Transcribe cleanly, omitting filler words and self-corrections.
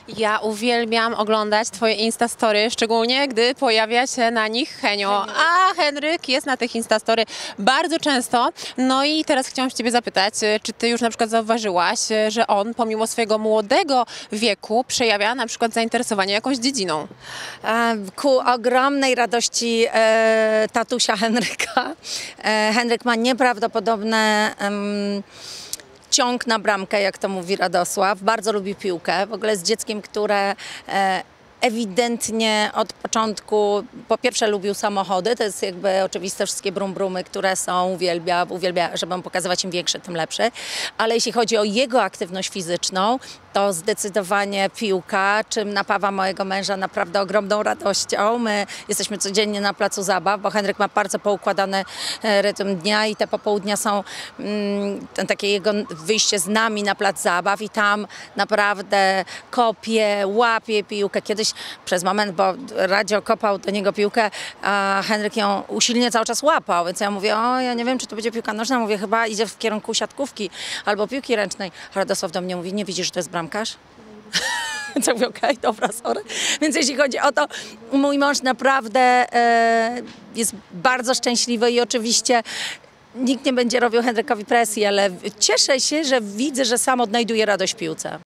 Ja uwielbiam oglądać twoje Instastory, szczególnie gdy pojawia się na nich Henio. A Henryk jest na tych Instastory bardzo często. No i teraz chciałam się ciebie zapytać, czy ty już na przykład zauważyłaś, że on pomimo swojego młodego wieku przejawia na przykład zainteresowanie jakąś dziedziną? Ku ogromnej radości tatusia Henryka. Henryk ma nieprawdopodobne ciąg na bramkę, jak to mówi Radosław. Bardzo lubi piłkę. W ogóle jest dzieckiem, które ewidentnie od początku, po pierwsze lubił samochody, to jest jakby oczywiste, wszystkie brumy, które są, uwielbia, żeby pokazywać im większe, tym lepsze, ale jeśli chodzi o jego aktywność fizyczną, to zdecydowanie piłka, czym napawa mojego męża naprawdę ogromną radością. My jesteśmy codziennie na placu zabaw, bo Henryk ma bardzo poukładany rytm dnia i te popołudnia są takie jego wyjście z nami na plac zabaw i tam naprawdę kopie, łapie piłkę. Kiedyś przez moment, bo Radzio kopał do niego piłkę, a Henryk ją usilnie cały czas łapał, więc ja mówię, ja nie wiem, czy to będzie piłka nożna, mówię, chyba idzie w kierunku siatkówki albo piłki ręcznej. Radosław do mnie mówi, nie widzisz, że to jest bramkarz? Więc ja mówię, okej, dobra, sorry. Więc jeśli chodzi o to, mój mąż naprawdę jest bardzo szczęśliwy i oczywiście nikt nie będzie robił Henrykowi presji, ale cieszę się, że widzę, że sam odnajduje radość w piłce.